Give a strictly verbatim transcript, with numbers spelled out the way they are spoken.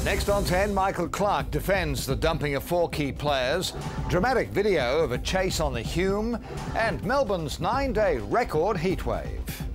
Next on ten, Michael Clarke defends the dumping of four key players, dramatic video of a chase on the Hume, and Melbourne's nine-day record heatwave.